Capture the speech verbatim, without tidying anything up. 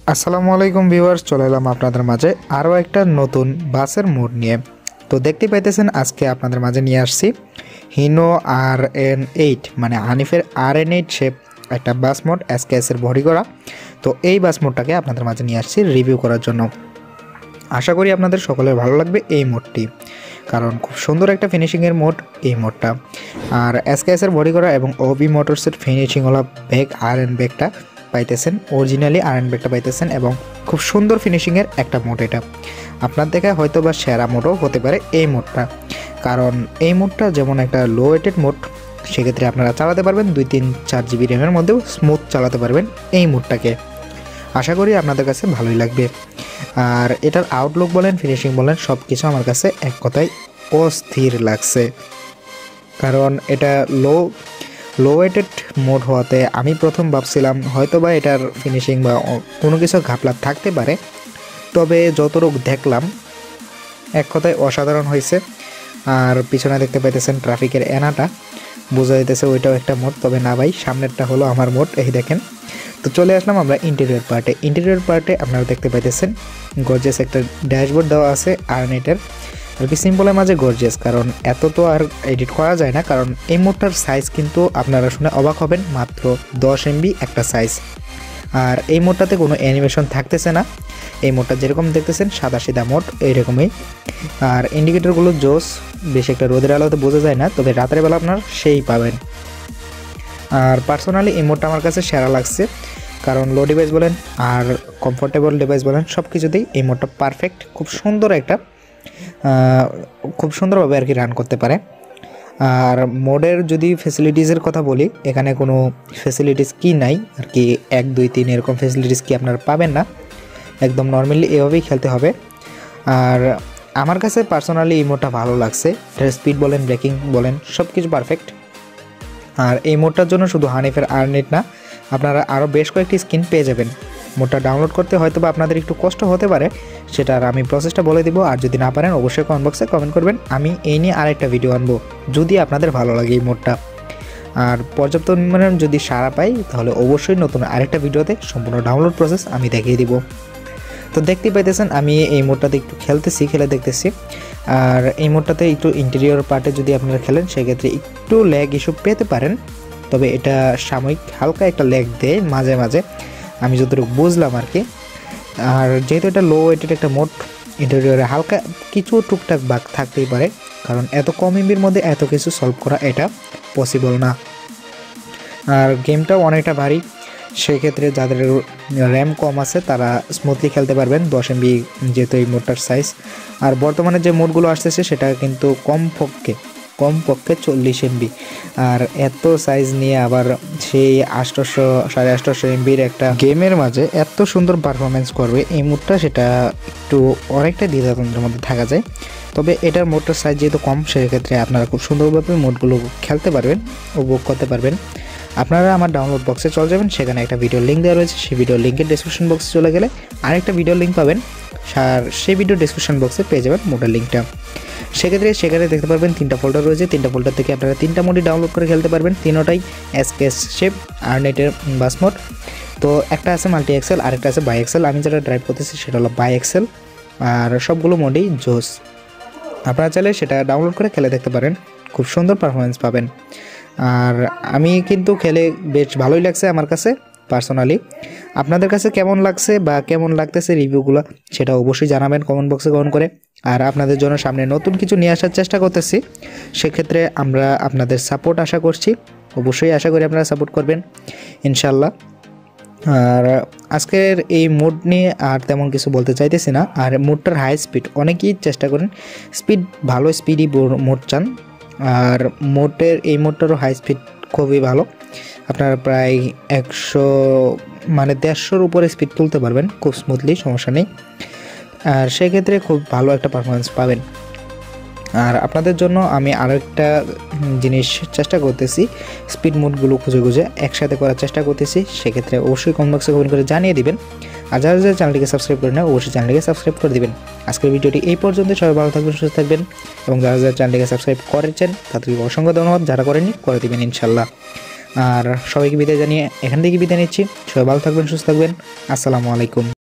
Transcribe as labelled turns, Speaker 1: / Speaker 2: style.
Speaker 1: আসসালামু আলাইকুম ভিউয়ার্স, চলে এলাম আপনাদের মাঝে আরও একটা নতুন বাসের মোড নিয়ে। তো দেখতে পাইতেছেন আজকে আপনাদের মাঝে নিয়ে আসছি হিনো আর এন এইট মানে হানিফের আর এন এইট শেপ একটা বাস মোড এসকেএসের বডি করা। তো এই বাস মোডটাকে আপনাদের মাঝে নিয়ে আসছি রিভিউ করার জন্য। আশা করি আপনাদের সকলের ভালো লাগবে এই মোডটি, কারণ খুব সুন্দর একটা ফিনিশিংয়ের মোড এই মোডটা। আর এসকেএসের বডি করা এবং ওবি মোটরসের ফিনিশিংওয়ালা ব্যাগ আর এন ব্যাগটা পাইতেছেন, অরিজিনালি আয়রন ব্যাগটা পাইতেছেন এবং খুব সুন্দর ফিনিশিংয়ের একটা মোড। এটা আপনার দেখায় হয়তো বা সেরা মোডও হতে পারে এই মোডটা, কারণ এই মোডটা যেমন একটা লো ওয়েটেড মোড, সেক্ষেত্রে আপনারা চালাতে পারবেন দুই তিন চার জিবি র্যামের মধ্যেও স্মুথ চালাতে পারবেন এই মোডটাকে। আশা করি আপনাদের কাছে ভালোই লাগবে। আর এটার আউটলুক বলেন, ফিনিশিং বলেন, সব কিছু আমার কাছে এক কথায় অস্থির লাগছে। কারণ এটা লো লো ওয়েটেড মোড হওয়াতে আমি প্রথম ভাবছিলাম হয়তো বা এটার ফিনিশিং বা কোনো কিছু ঘাপলা থাকতে পারে, তবে যতটুকু দেখলাম এক কথায় অসাধারণ হয়েছে। আর পিছনে দেখতে পাইতেছেন ট্রাফিকের এনাটা, বোঝা যাইতেছে ওইটাও একটা মোড, তবে না ভাই, সামনেরটা হলো আমার মোড। এই দেখেন। তো চলে আসলাম আমরা ইন্টেরিয়র পার্টে। ইন্টেরিয়র পার্টে আপনারা দেখতে পাইতেছেন গর্জিয়াস একটা ড্যাশবোর্ড দেওয়া আছে আর নেটের, আর কি সিম্পলের মাঝে গর্জিয়াস, কারণ এত তো আর এডিট করা যায় না। কারণ এই মোডটার সাইজ কিন্তু আপনারা শুনে অবাক হবেন, মাত্র দশ এমবি একটা সাইজ। আর এই মোডটাতে কোনো অ্যানিমেশন থাকতেছে না, এই মোডটা যেরকম দেখতেছেন সাদা সিধা মোড এইরকমই। আর ইন্ডিকেটরগুলো জোস, বেশ একটা রোদের আলোতে বোঝা যায় না, তবে রাতের বেলা আপনার সেই পাবেন। আর পার্সোনালি এই মোডটা আমার কাছে সেরা লাগছে, কারণ লো ডিভাইস বলেন আর কমফোর্টেবল ডিভাইস বলেন সব কিছুতেই এই মোডটা পারফেক্ট। খুব সুন্দর একটা খুব সুন্দরভাবে আর কি রান করতে পারে। আর মোডের যদি ফেসিলিটিসের কথা বলি, এখানে কোনো ফেসিলিটিস কি নাই আর কি, এক দুই তিন এরকম ফেসিলিটিস কি আপনারা পাবেন না, একদম নর্মালি এভাবেই খেলতে হবে। আর আমার কাছে পার্সোনালি এই মোডটা ভালো লাগছে, স্পিড বলেন, ব্রেকিং বলেন, সব কিছু পারফেক্ট। আর এই মোডটার জন্য শুধু হানিফের আর নেট না, আপনারা আরও বেশ কয়েকটি স্কিন পেয়ে যাবেন। মোডটা ডাউনলোড করতে হয়তো বা আপনাদের একটু কষ্ট হতে পারে, সেটার আমি প্রসেসটা বলে দিব। আর যদি না পারেন অবশ্যই কমেন্ট বক্সে কমেন্ট করবেন, আমি এই নিয়ে আরেকটা ভিডিও আনবো যদি আপনাদের ভালো লাগে এই মোডটা। আর পর্যাপ্ত পরিমাণে যদি সাড়া পাই তাহলে অবশ্যই নতুন আরেকটা ভিডিওতে সম্পূর্ণ ডাউনলোড প্রসেস আমি দেখিয়ে দিব। তো দেখতে পাইতেছেন আমি এই মোডটাতে একটু খেলতেছি, খেলে দেখতেছি। আর এই মোডটাতে একটু ইন্টেরিয়র পার্টে যদি আপনারা খেলেন সেক্ষেত্রে একটু ল্যাগ ইস্যু পেতে পারেন, তবে এটা সাময়িক হালকা একটা ল্যাগ দেয় মাঝে মাঝে, আমি যতটুকু বুঝলাম আর কি। আর যেহেতু এটা লো ওয়েটেড একটা মোড, ইন্টেরিয়রে হালকা কিছু টুকটাক বাগ থাকতেই পারে, কারণ এত কম এমবির মধ্যে এত কিছু সলভ করা এটা পসিবল না। আর গেমটাও অনেকটা ভারী, সেক্ষেত্রে যাদের র্যাম কম আছে তারা স্মুথলি খেলতে পারবেন, দশ এমবি যেহেতু এই মোডটার সাইজ। আর বর্তমানে যে মোডগুলো আসতেছে সেটা কিন্তু কমপক্ষে কমপক্ষে চল্লিশ এমবি, আর এত সাইজ নিয়ে আবার সেই আটশোশো সাড়ে আটশোশো এমবির একটা গেমের মাঝে এত সুন্দর পারফরমেন্স করবে এই মোডটা, সেটা একটু অনেকটা দ্বিধাদ্বন্দ্বের মধ্যে থাকা যায়। তবে এটার মোডটার সাইজ যেহেতু কম, সেক্ষেত্রে আপনারা খুব সুন্দরভাবে মোডগুলো খেলতে পারবেন, উপভোগ করতে পারবেন। আপনারা আমার ডাউনলোড বক্সে চলে যাবেন, সেখানে একটা ভিডিও লিঙ্ক দেওয়া রয়েছে, সেই ভিডিও লিঙ্কের ডিসক্রিপশন বক্সে চলে গেলে আরেকটা ভিডিও লিঙ্ক পাবেন, আর সেই ভিডিও ডিসক্রিপশন বক্সে পেয়ে যাবেন মোডের লিঙ্কটা। সেক্ষেত্রে সেখানে দেখতে পারবেন তিনটা ফোল্ডার রয়েছে, তিনটা ফোল্ডার থেকে আপনারা তিনটা মোডই ডাউনলোড করে খেলতে পারবেন, তিনোটাই এসকেএস শেপ আর নেটের বাস মোড। তো একটা আছে মাল্টি এক্সেল, আরেকটা আছে বাই এক্সেল, আমি যেটা ড্রাইভ করতেছি সেটা হলো বাই এক্সেল। আর সবগুলো মোডেই জোস, আপনারা চাইলে সেটা ডাউনলোড করে খেলে দেখতে পারেন, খুব সুন্দর পারফরমেন্স পাবেন। আর আমি কিন্তু খেলে বেশ ভালোই লাগছে আমার কাছে পার্সোনালি। আপনাদের কাছে কেমন লাগছে বা কেমন লাগতেছে রিভিউগুলো সেটা অবশ্যই জানাবেন কমেন্ট বক্সে কমেন্ট করে। আর আপনাদের জন্য সামনে নতুন কিছু নিয়ে আসার চেষ্টা করতেছি, সেক্ষেত্রে আমরা আপনাদের সাপোর্ট আশা করছি, অবশ্যই আশা করি আপনারা সাপোর্ট করবেন ইনশাল্লাহ। আর আজকের এই মোড নিয়ে আর তেমন কিছু বলতে চাইতেছি না। আর মোডটার হাই স্পিড, অনেকেই চেষ্টা করেন স্পিড ভালো স্পিডই মোড চান, আর মোডের এই মোডটারও হাই স্পিড খুবই ভালো, আপনারা প্রায় একশো মানে দেড়শোর উপরে স্পিড তুলতে পারবেন খুব স্মুথলি, সমস্যা নেই। আর সেক্ষেত্রে খুব ভালো একটা পারফরমেন্স পাবেন। আর আপনাদের জন্য আমি আরও একটা জিনিস চেষ্টা করতেছি, স্পিড মোডগুলো খুঁজে খুঁজে একসাথে করার চেষ্টা করতেছি, সেক্ষেত্রে অবশ্যই কমেন্ট বক্সে কমেন্ট করে জানিয়ে দিবেন। আর যারা যারা চ্যানেলটিকে সাবস্ক্রাইব করে নেয় অবশ্যই চ্যানেলটিকে সাবস্ক্রাইব করে দিবেন। আজকের ভিডিওটি এই পর্যন্ত, সবাই ভালো থাকবেন, সুস্থ থাকবেন, এবং যারা যারা চ্যানেলটিকে সাবস্ক্রাইব করেছেন তাদেরকে অসংখ্য ধন্যবাদ, যারা করেননি করে দেবেন ইনশাল্লাহ। আর সবাইকে বিদায় জানিয়ে এখান থেকে বিদায় নিচ্ছি, সবাই ভালো থাকবেন, সুস্থ থাকবেন, আসসালামু আলাইকুম।